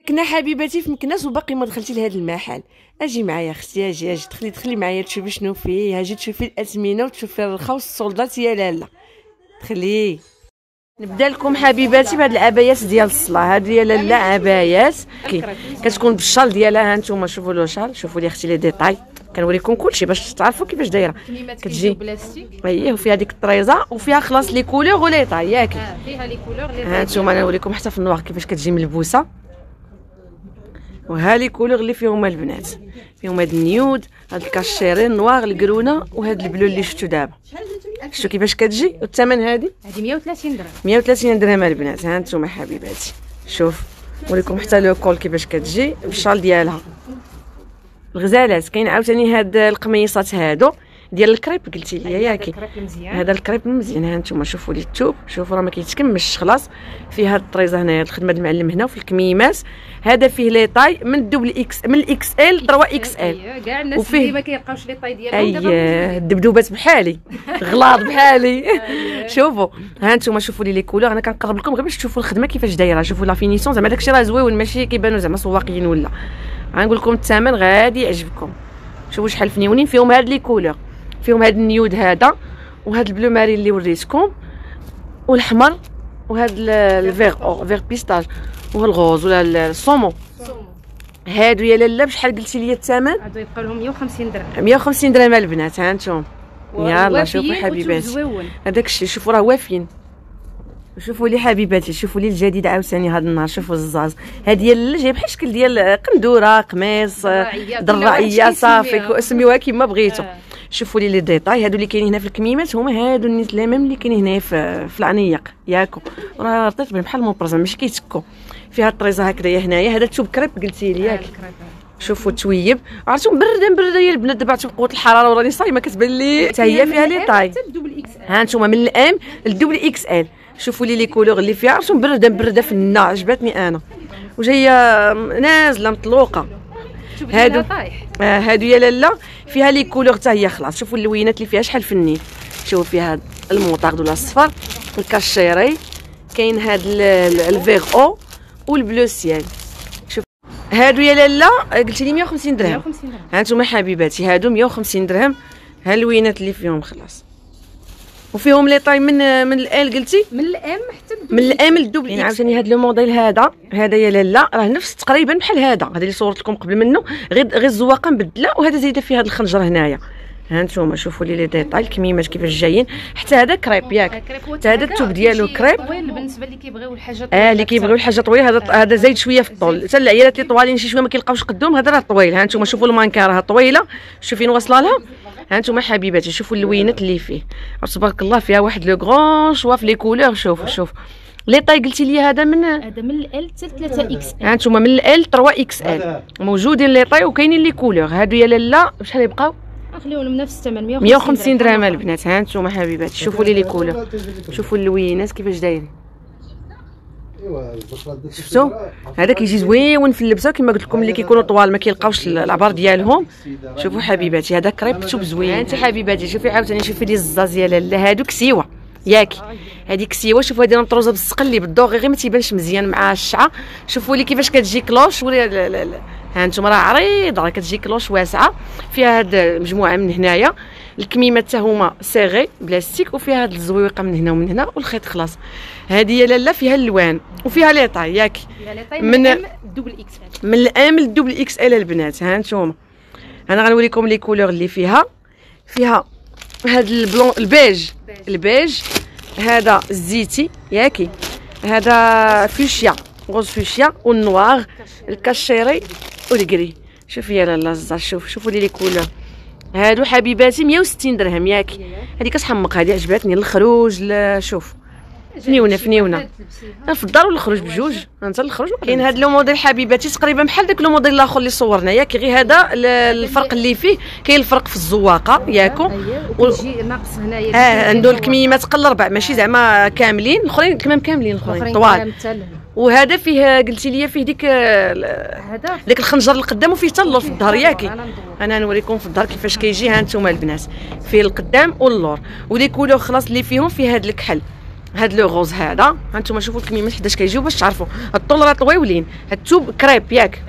كنا حبيباتي في مكناس وباقي ما دخلتي لهذا المحل. اجي معايا اختي، اجي دخلي معايا تشوفي شنو فيه. اجي تشوفي الاثمنه وتشوفي الرخا والسولدات يا لاله. دخلي نبدا لكم حبيباتي بهاد العبايات ديال الصلاه. هادو يا لاله عبايات كتكون بالشال ديالها. ها نتوما شوفوا لو شال، شوفوا لي اختي لي ديطاي، كنوريكم كلشي باش تعرفوا كيفاش دايره. كتجي بلاستيك اييه، وفيها ديك الطريزه وفيها خلاص لي كولور ولي طاي ياك. فيها لي كولور لي طاي. ها نتوما نوريكم حتى في النوار كيفاش كتجي ملبوسه. وها لي كولور اللي فيهم البنات، فيهم هاد النيود، هاد الكاشيري النوار الكرونه، وهاد البلو اللي شفتو دابا. شفتوا كيفاش كتجي؟ والثمن هادي 130 درهم. 130 درهم البنات. ها نتوما حبيباتي شوف نوريكم حتى لو كول كيفاش كتجي بالشال ديالها. الغزالات كاين عاوتاني هاد القميصات هادو ديال الكريب قلتي لي ياكي. هذا الكريب مزيان. ها نتوما شوفوا لي الثوب، شوفوا راه ما كيتكملش خلاص. فيه هاد الطريزه هنايا الخدمه د المعلم هنا وفي الكميمات. هذا فيه لي طاي من الدبل اكس، من الاكس ال 3 اكس ال. كاع الناس اللي ما كيلقاوش لي طاي ديالهم دابا الدبدوبات بحالي غلاط بحالي. شوفوا ها نتوما شوفوا لي كولور. انا كنقرب لكم غير باش تشوفوا الخدمه كيفاش دايره. شوفوا لا فينيسيون زعما داكشي راه زويون، ماشي كيبانوا زعما سواقيين ولا. غنقول لكم الثمن غادي يعجبكم. شوفوا شحال فنيونين فيهم هاد لي كولور، فيهم هاد النيود هذا وهاد البلو ماري اللي وريتكم والحمر وهاد الفيغ فيغ بيستاج والغوز ولا الصومو. هادو يا لاله بشحال قلتي لي الثمن؟ هادو يبقى لهم 150 درهم. 150 درهم البنات. ها نتوما يلا شوفوا حبيباتي هذاك الشيء. شوفوا راه وافيين. شوفوا لي حبيباتي، شوفوا لي الجديد عاوتاني هذا النهار. شوفوا الزاز هادي ديال جايب بحال الشكل ديال قندوره، قميص، دراعيه، صافي سميوها كيما بغيتو. شوفوا لي ديطاي هادو اللي كاينين هنا في الكميمات هما هادو النيت لامام اللي كاينين هنا في العنيق ياكو. راه رطيت بحال المبرزه ماشي كيتكو. فيها الطريزه هكذايا هنايا. هذا الثوب كريب قلتي لي ياك. شوفوا التويب عرفتوا مبرده يا البنات دابا عرفتوا قوه الحراره وراني صايمه كتبان لي حتى هي فيها لي طاي. ها نتوما من الام للدبل اكس ال. شوفوا لي كولور اللي فيها عرفتوا مبرده فنه عجبتني انا وجايه نازله مطلوقه. هادو يا لاله فيها لي كولور حتى هي خلاص. شوفوا اللوينات اللي فيها شحال فنين. شوفوا فيها الموطارد ولا الصفر، الكاشيري، كاين هاد الفيغ او والبلو سيال. شوف هادو يا لاله قلتي لي 150 درهم. ها نتوما حبيباتي هادو 150 درهم. ها اللوينات اللي فيهم خلاص. وفيهم لي طاي من ال قلتي من الام حتى من الام للدوبل. يعني عاوتاني هذا لو موديل هذا يا لاله راه نفس تقريبا بحال هذا اللي صورت لكم قبل منه، غير الزواقه مبدله. وهذا زايده فيه هذا الخنجر هنايا. ها نتوما شوفوا لي ديطاي الكميمات كيفاش جايين. حتى هذا كريب ياك، حتى هذا الثوب ديالو كريب طويل بالنسبه اللي كيبغيو الحاجه طويله. اللي كيبغيو الحاجه طويله هذا زايد شويه في الطول. حتى العيالات اللي طوالين شي شويه ما كيلقاوش قدهم هذا راه طويل. ها نتوما شوفوا المانكا راه طويله، شوفي فين واصله لها. ها نتوما حبيباتي شوفوا اللوينات اللي فيه تبارك الله. فيها واحد لو غران شوا في لي كولور. شوف لي طاي قلتي لي هذا من ال حتى 3 اكس ال. ها نتوما من ال 3 اكس ال موجودين لي طاي وكاينين لي كولور. هادو يا لاله بشحال يبقاو؟ خليوهم نفس الثمن 150 درهم البنات. ها نتوما حبيباتي شوفوا لي كولور، شوفوا اللوينات كيفاش دايرين. شفتوا هذا كيجي زويون في اللبسه كما قلت لكم. اللي كيكونوا طوال ما كيلقاوش العبار ديالهم. شوفوا حبيباتي هذا كريب توب زوين. انت حبيباتي شوفي عاوتاني شوفي لي الزاز يا لاله. هادو كسيوه ياكي، هذه كسيوه. شوفوا هذه مطروزه بالسقلي بالدوغي غير ما تيبانش مزيان مع الشعه. شوفوا لي كيفاش كتجي كلوش. ها انتم راه عريضه راه كتجي كلوش واسعه. فيها هاد مجموعه من هنايا الكميمات حتى هما صيغي بلاستيك، وفيها هاد الزويقه من هنا ومن هنا والخيط خلاص. هذه يا لاله فيها اللوان وفيها لي طاي ياك من الدبل اكس ال. من الام للدبل اكس ال البنات. ها انتم انا غنوريكم لي كولور اللي فيها هاد البلون البيج هذا الزيتي ياكي، هذا فوشيا غوز فوشيا والنوار الكاشيري والكري. شوفي يا لاله الزار. شوفوا لي كولور هادو حبيباتي 160 درهم ياكي. هذه كتحمق هذه عجبتني الخروج. شوف فنيونه في الدار ولا الخروج بجوج. انت الخروج كاين هذا لو موديل حبيباتي تقريبا بحال داك لو موديل الاخر اللي صورنا ياك، غير هذا الفرق اللي فيه كاين الفرق في الزواقه ياكو. ويجي ناقص هنايا عنده الكميمات قل ربع ماشي زعما كاملين. الاخرين الكمام كاملين الاخرين طوال. وهذا فيه قلتي لي فيه ديك الخنجر القدام وفيه حتى اللور في الظهر ياكي. انا نوريكم في الظهر كيفاش كيجي. ها نتوما البنات فيه القدام واللور ولي كولور خلاص اللي فيهم فيه هذا الكحل هاد لو غوز هذا هانتوما شوفوا الكميمات حداش كيجيو باش تعرفوا. الطول راه طويولين. هاد الثوب كريب ياك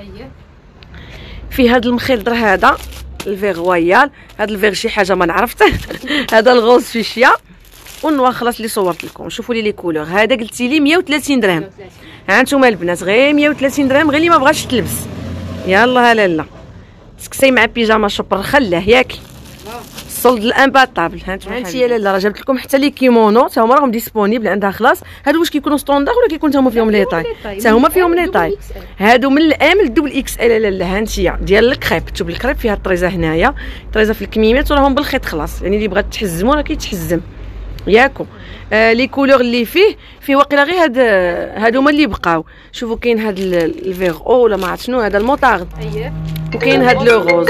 فيه هاد المخيط هذا الفيغ رويال. هاد الفيغ شي حاجه ما نعرفت. هذا الغوز فيشيا والنوار خلاص اللي صورت لكم. شوفوا لي كولور. هذا قلتي لي 130 درهم. هانتوما البنات غير 130 درهم، غير اللي ما بغاش تلبس يلا لالا سكسي مع بيجاما شوبر خلاه ياك الصولد الامباتابل. هانتي يا لالا راه جبت لكم حتى لي كيمونو تا هما راهم ديسپونيبل عندها خلاص. هادو واش كيكونوا ستوندار ولا كيكون تا هما فيهم لي طاي؟ تا هما فيهم لي طاي. هادو من الام للدبل اكس ال. لالا هانتي ديال الكريب. تشوف الكريب فيها الطريزه هنايا، الطريزه في الكميمات وراهم بالخيط خلاص. يعني اللي بغات تحزمو راه كيتحزم ياكو. لي كولور اللي فيه واقيلا غير هادو هما اللي بقاو. شوفوا كاين هاد الفيغ او ولا ما عرفت شنو هذا الموطارد، وكاين هاد لو غوز.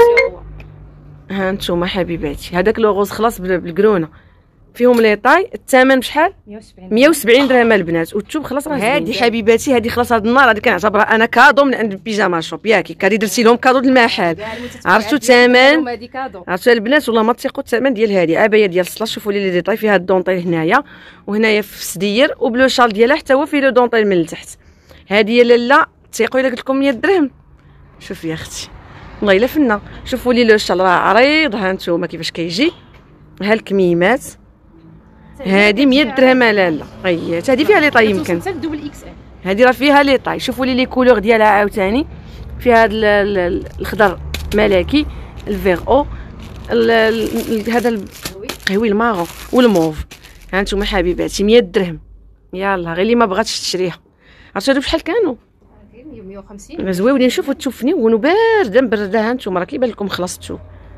ها انتوما حبيباتي هذاك لو غوز خلاص بالكرونه فيهم لي طاي. الثمن بشحال؟ 170 درهم البنات. والثوب خلاص راه هادي حبيباتي هادي خلاص. هاد النهار هادي كنعتبرها انا كادو من عند بيجاما شوب ياكي. كادي درتي لهم كادو المحل. عرفتوا الثمن؟ عرفتوا البنات والله ما تثقوا الثمن ديال هادي عبايه ديال الصلا. شوفوا لي ديطاي فيها الدونطيل هنايا وهنايا في السدير وبلو شال ديالها حتى هو فيه لو دونطيل من التحت. هادي يا لالا تثقوا الا قلت لكم 100 درهم. شوفي يا اختي والله الا فنه. شوفوا لي لو شال راه عريض. ها انتوما كيفاش كيجي. ها الكميمات هادي 100 درهم لالا. غيات هادي فيها لي طاي يمكن هادي راه فيها لي طاي. شوفوا لي كولور ديالها عاوتاني فيها هذا الخضر ملكي الفيغ او هذا الهوي المارون والموف. ها انتوما حبيباتي 100 درهم يلا غير اللي ما بغاتش تشريها. عرفتوا هادو بشحال كانوا؟ 150 زويونين. شوفوا تشوفني بارده مبرده. ها انتوما راه كيبان لكم خلصتو.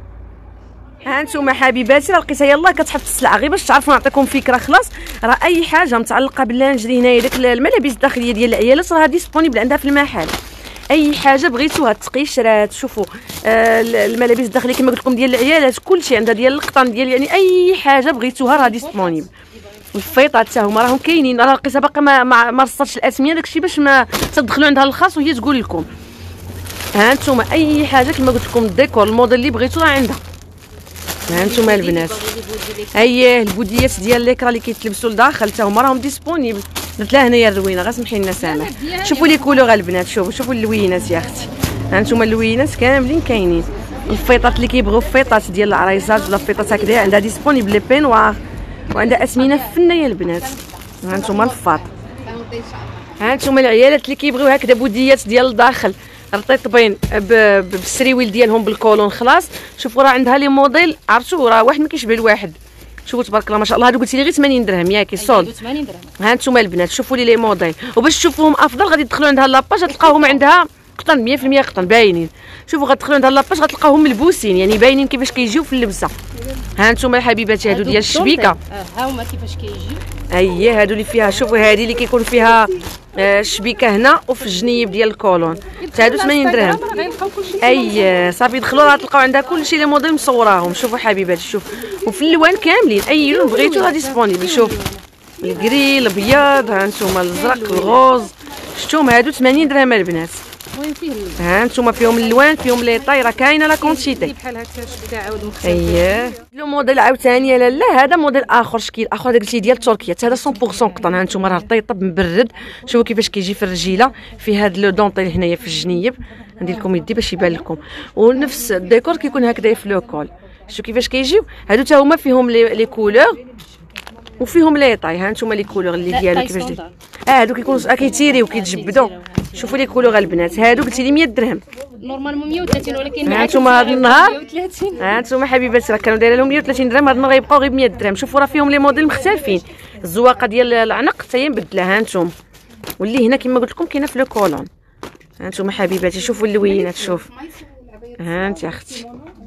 ها انتوما حبيباتي راه لقيتها يلاه كتحط السلعه غير باش تعرفوا نعطيكم فكره خلاص. راه اي حاجه متعلقه باللانجري هنايا داك الملابس الداخليه ديال العيالات راه ديسپونيبل عندها في المحل. اي حاجه بغيتوها التقيشرات. شوفوا الملابس الداخليه كما قلت لكم ديال العيالات كلشي عندها ديال القطن ديال يعني اي حاجه بغيتوها راه ديسپونيبل. الفيطات حتى هما راهم كاينين. راه لقيتها باقا ما رصاتش الاسميه داكشي باش ما تدخلوا عندها الخاص وهي تقول لكم. ها انتوما اي حاجه كما قلت لكم الديكور الموديل اللي بغيتو راه عندها. ها انتوما البنات اييه البوديات ديال ليكرا اللي كيتلبسوا لداخل حتى هما راهم ديسپونيبل. درت لها هنايا الروينه غير سمحي لنا سامح. شوفوا لي كولور البنات. شوفوا اللوينات يا اختي. ها انتوما اللوينات كاملين كاينين. الفيطات اللي كيبغيو الفيطات ديال العريسات ولا الفيطات هكذا عندها ديسپونيبل لي بينوار وعندها اثمنه فنه يا البنات. ها انتوما الفاط. ها انتوما العيالات اللي كيبغيو هكذا بوديات ديال الداخل رطيطبين بالسريويل ديالهم بالكولون خلاص. شوفوا راه عندها لي موديل عرفتوا راه واحد ما كيشبه لواحد. شوفوا تبارك الله ما شاء الله. هادو قلتي لي غير 80 درهم ياكي صول. 80 درهم. ها انتوما البنات شوفوا لي موديل وباش تشوفوهم افضل غادي تدخلوا عندها لاباج غتلقاوهم عندها قطن 100% قطن باينين. شوفوا غتدخلوا عندها لاباج غتلقاوهم ملبوسين يعني باينين كيفاش كيجيو في اللبسه. ها انتوما الحبيبات هادو ديال الشبيكه. ها هما كيفاش كيجيو. اييه هادو اللي فيها. شوفوا هادي اللي كيكون فيها الشبيكه هنا وفي الجنيب ديال الكولون حتى هادو 80 درهم. اييه صافي دخلوا راه تلقاو عندها كلشي لي موديل مصوراهم. شوفوا حبيباتي شوف وفي الالوان كاملين اي لون بغيتو راه ديسپونيبل. شوف الكري الابيض ها انتوما الازرق الغوز شفتوهم هادو 80 درهم البنات. ها انتوما فيهم الالوان فيهم لي طاي راه كاينه لا كونتيتي بحال هكا شبكه عاود مختلف. اييه لو موديل عاوتاني لالا هذا موديل اخر شكل اخر. هذا قلتي ديال تركيا هذا 100% قطن. ها انتوما راه طيطب مبرد. شوفوا كيفاش كيجي في الرجيله فيه هذا لو دونطيل هنايا في الجنيب. ندير لكم يدي باش يبان لكم ونفس الديكور كيكون هكذا في لو كول. شوفوا كيفاش كيجيو هادو حتى هما فيهم لي كولور وفيهم لي طاي. ها انتوما لي كولور اللي ديالو كيفاش هادو كيكونوا كيتيريو كيتجبدوا. شوفوا لي كولور البنات هادو قلتي لي 100 درهم نورمالمون 130 ولكن ها انتوما هذا النهار 130. ها انتوما حبيباتي راه كانوا دايره لهم 130 درهم. هذا النهار غيبقاو غير ب 100 درهم. شوفوا راه فيهم لي موديل مختلفين. الزواقه ديال العنق حتى هي مبدله. ها انتوما واللي هنا كما قلت لكم كاينه في لو كولون. ها انتوما حبيباتي شوفوا اللوينات. شوف ها انت يا اختي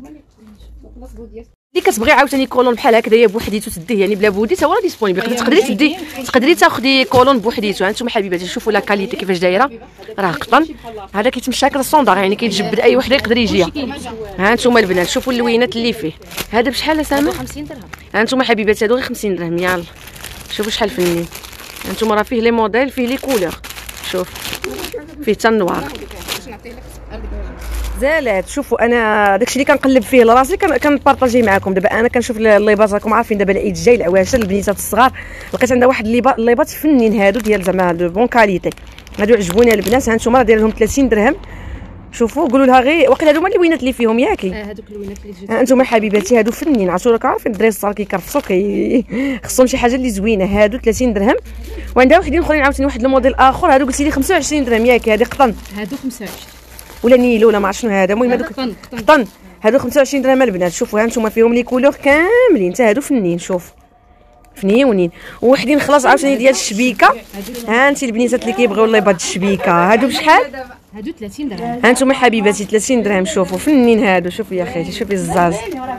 اللي كتبغي عاوتاني كولون بحال هكذايا بوحديتو تديه يعني بلا بودي تا هو راه ديسپونيبل. تقدري تاخدي كولون بوحديتو. هانتوما حبيباتي شوفوا لا كاليتي كيفاش دايره راه قطن. هذا كيتمشى هكا الصوندار يعني كيتجبد اي وحده يقدر يجيها. هانتوما البنات شوفوا اللوينات اللي فيه. هذا بشحال سامه؟ 50 درهم. هانتوما حبيباتي هادو غير 50 درهم. يلا شوفوا شحال فنين. هانتوما راه فيه لي موديل فيه لي كولور. شوف فيه حتى النوار. زالات. شوفوا انا داكشي اللي كنقلب فيه لراسي كنبارطاجي معكم. دابا انا كنشوف الليبات، راكم عارفين دابا العيد جاي، العواشر البنيتات الصغار، لقيت عندها واحد الليبات فنين هادو ديال زعما دو بون كاليتي، هادو عجبوني البنات. ها انتم راه داير لهم 30 درهم. شوفوا قولوا لها غير واقيلا هادو هما اللي وينات اللي فيهم ياكي. هادوك الوينات اللي جات. ها انتم حبيباتي هادو فنين، عرفتوا راكم عارفين الدراري الصغار كيكرفصوا خصهم شي حاجه اللي زوينه. هادو 30 درهم. وعندها وحدين اخرين عاوتاني واحد الموديل اخر، هادو قلتي لي 25 درهم ياكي. هادي قطن هادو 25 ولا نيلو ولا ما عرفت شنو هذا. المهم هادوك قطن. هادو 25 درهم البنات. شوفوا ها انتم فيهم لي كولور كاملين، حتى هادو فنين. شوف فنيونين. وحدين خلاص عاوتاني ديال الشبيكه. ها انت البنيتات اللي كيبغيو الليبات الشبيكه هادو بشحال؟ هادو 30 درهم. ها انتم حبيباتي 30 درهم. شوفوا فنين هادو. شوفوا يا خيتي، شوفي الزاز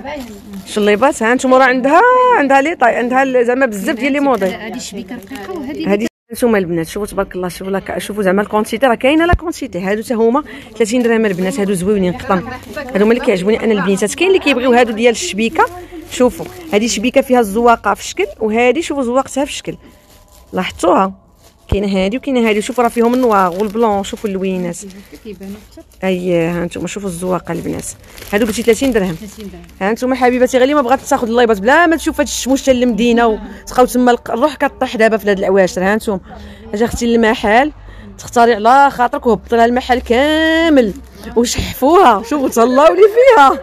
شو الليبات. ها انتم راه عندها لي طاي، عندها زعما بزاف ديال لي موديل. هادي شبيكه رقيقه وهادي نتوما البنات. شوفوا تبارك الله، شوفوا زعما الكونتيتي راه كاينه لا كونتيتي. هادو حتى هما 30 درهم البنات. هادو زوينين قطن، هادو هما اللي كيعجبوني انا البنيتات. كاين اللي كيبغيو هادو ديال الشبيكه. شوفوا هادي شبيكه فيها الزواقه في الشكل، وهادي شوفوا زواقتها في الشكل، لاحظتوها؟ كاينه هادي وكاينه هادي. شوفوا راه فيهم النوار والبلون. شوفوا اللوينات كيبانوا اكثر. اييه ها انتم شوفوا الزواقه البنات. هادو قلتي 30 درهم. 30 درهم. ها انتم حبيباتي غير اللي ما بغات تاخذ اللايبات بلا ما تشوف هاد الشموش تاع المدينه وتبقاو تما الروح كطيح دابا في هاد العواشر. ها انتم اجا اختي المحل تختاري على خاطرك وهبطي لها المحل كامل وشحفوها. شوفوا تهلاو لي فيها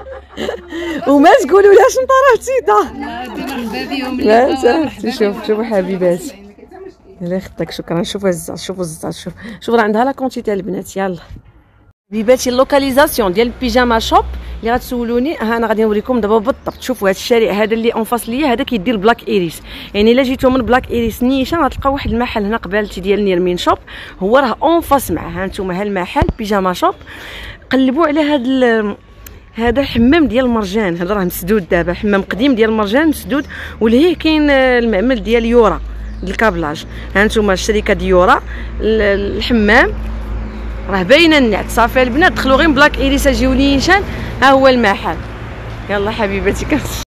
وما تقولوا لهاش انت راه تيتا. مرحبا بهم. لا شوفوا حبيباتي الله يخطيك. شكرا. شوفوا الزاز، شوفوا الزاز. شوف راه عندها لا كونتيتي البنات. يلا حبيباتي اللوكاليزاسيون ديال البيجاما شوب اللي غتسولوني، ها انا غادي نوريكم دابا بالضبط. شوفوا هذا الشارع هذا اللي اون فاس ليا، هذا كيدير بلاك ايريس. يعني الا جيتو من بلاك ايريس نيشان غتلقاو واحد المحل هنا قبالتي ديال نيرمين شوب، هو راه اون فاس معاه. ها نتوما ها المحل بيجاما شوب. قلبوا على هذا الحمام ديال المرجان. هذا راه مسدود دابا، حمام قديم ديال المرجان مسدود، ولهيه كاين المعمل ديال يورا الكابلاج. ها نتوما الشركه ديال يورا الحمام راه باينه النعت. صافي البنات دخلوا غير بلاك ايريس اجيو نيشان، ها هو المحل. يلا حبيباتي